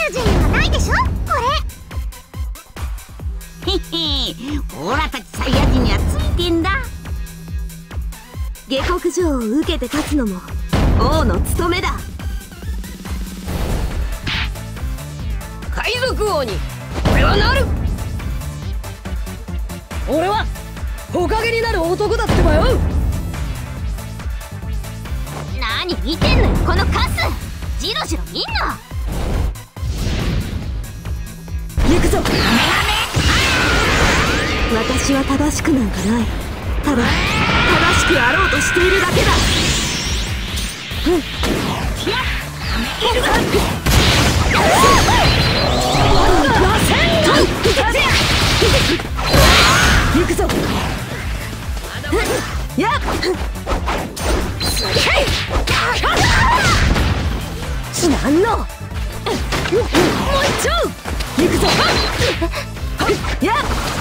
ユジにはないでしょこれ。 へへ、オラたちサイヤ人にはついてんだ。 下克上を受けて勝つのも王の務めだ。 海賊王に俺はなる。俺はほかげになる男だってばよ。 何見てんのよこのカス。ジロジロ見んな。 行くぞ。私は正しくなんかない。ただ正しくやろうとしているだけだ。行くぞ。やっなんのもう一丁。行くぞ。やっ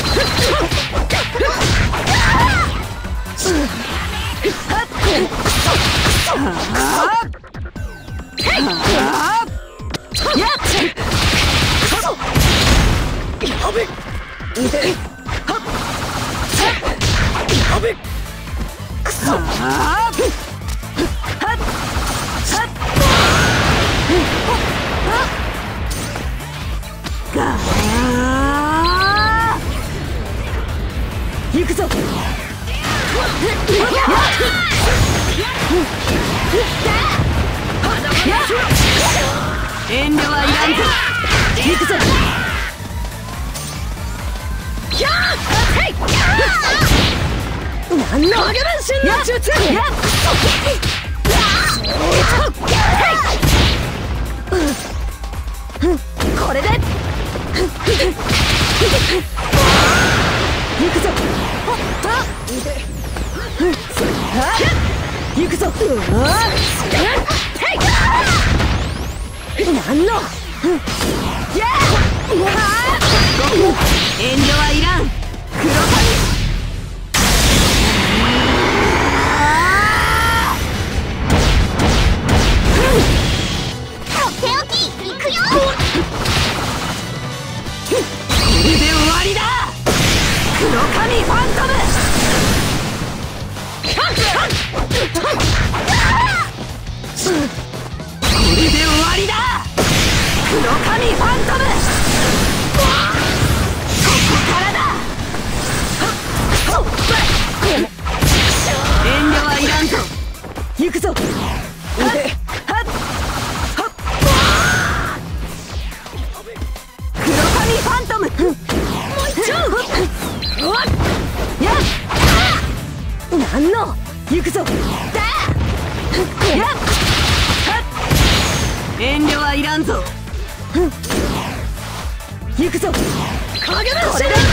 行くぞ。遠慮はいらんぞ。行くぞ。なんの影分身の術。これで行くぞ。行くぞ。なんの遠慮はいらん。黒髪とっておき行くよ。 これで終わりだ。黒髪ファントム。これで終わりだ。黒髪ファントム。ここからだ。遠慮はいらんぞ。行くぞ。黒髪ファントム。もう一丁。やっなんの行くぞ。やっ遠慮はいらんぞ。行くぞ。影分身。これだ。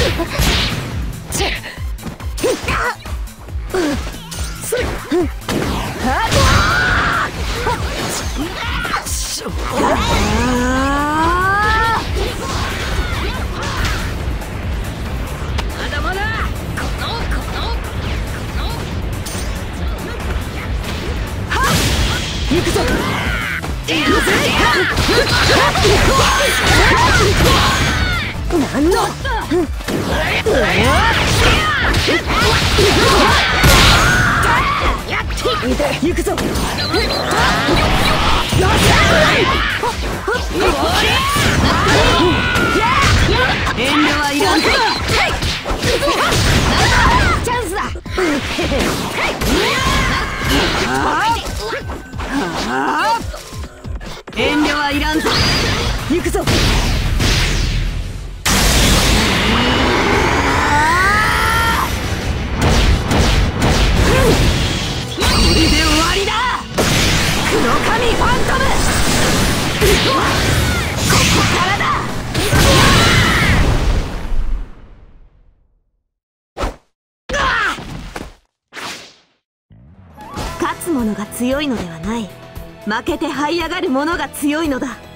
行くぞ。なんの行くぞ。遠慮はいらんぞ。チャンスだ。遠慮はいらんぞ。行くぞ。これで終わりだ。黒髪ファントム。ここからだ。勝つ者が強いのではない。負けて這い上がる者が強いのだ。